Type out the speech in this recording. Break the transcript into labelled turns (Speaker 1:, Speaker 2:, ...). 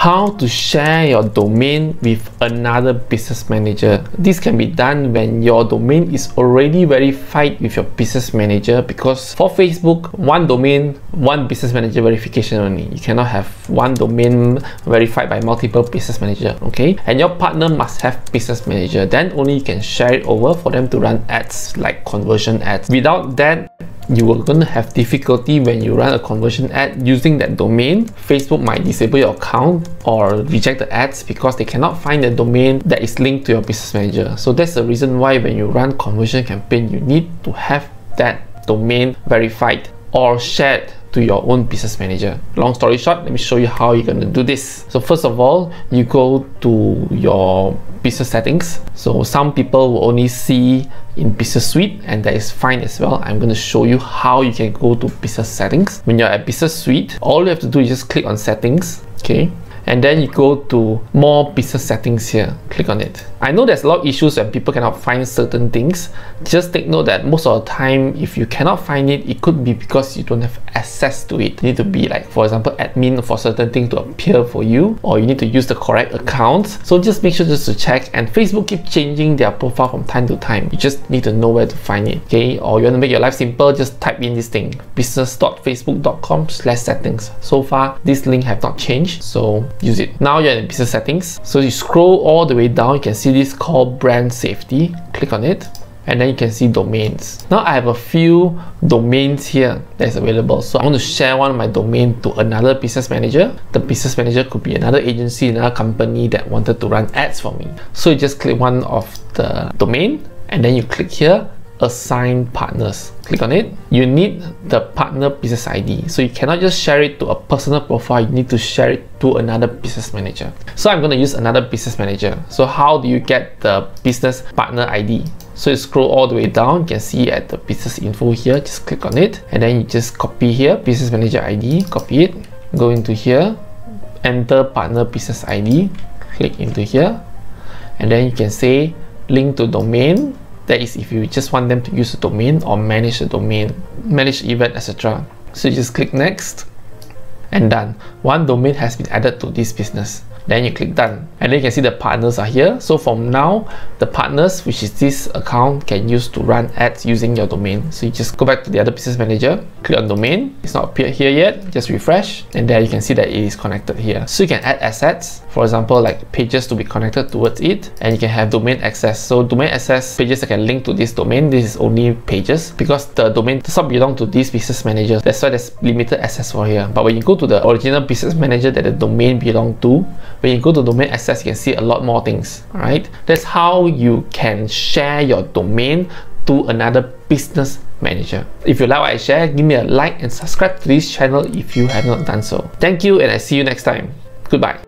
Speaker 1: how to share your domain with another business manager. This can be done when your domain is already verified with your business manager, because for Facebook, one domain, one business manager verification only. You cannot have one domain verified by multiple business manager, okay? And your partner must have business manager, then only you can share it over for them to run ads like conversion ads. Without that, you are going to have difficulty when you run a conversion ad using that domain. Facebook might disable your account or reject the ads because they cannot find the domain that is linked to your business manager. So that's the reason why when you run conversion campaign, you need to have that domain verified or shared to your own business manager. Long story short, let me show you how you're going to do this. So first of all, you go to your business settings. So some people will only see in Business Suite, and that is fine as well. I'm going to show you how you can go to business settings. When you're at Business Suite, all you have to do is just click on settings, okay? And then you go to more business settings here, click on it. I know there's a lot of issues when people cannot find certain things. Just take note that most of the time, if you cannot find it, it could be because you don't have access to it. You need to be like, for example, admin for certain things to appear for you, or you need to use the correct accounts. So just make sure just to check, and Facebook keep changing their profile from time to time. You just need to know where to find it, okay? Or you want to make your life simple, just type in this thing, business.facebook.com/settings. So far, this link have not changed, so use it. Now you're in business settings. So you scroll all the way down, you can see this called brand safety. Click on it, and then you can see domains. Now I have a few domains here that's available. So I want to share one of my domain to another business manager. The business manager could be another agency, another company that wanted to run ads for me. So you just click one of the domain, and then you click here, assign partners. Click on it. You need the partner business ID. So you cannot just share it to a personal profile, you need to share it to another business manager. So I'm going to use another business manager. So how do you get the business partner ID? So you scroll all the way down, you can see at the business info here, just click on it, and then you just copy here, business manager ID, copy it, go into here, enter partner business ID, click into here, and then you can say link to domain. That is if you just want them to use the domain or manage the domain, manage event, etc. So you just click next, and done. One domain has been added to this business. Then you click done, and then you can see the partners are here. So from now, the partners, which is this account, can use to run ads using your domain. So you just go back to the other business manager, click on domain. It's not appeared here yet, just refresh, and there you can see that it is connected here. So you can add assets, for example, like pages to be connected towards it, and you can have domain access. So domain access pages that can link to this domain. This is only pages because the domain does not belong to this business manager. That's why there's limited access for here. But when you go to the original business manager that the domain belongs to, when you go to domain access, you can see a lot more things. Alright, that's how you can share your domain to another business manager. If you like what I share, give me a like and subscribe to this channel if you have not done so. Thank you, and I see you next time. Goodbye.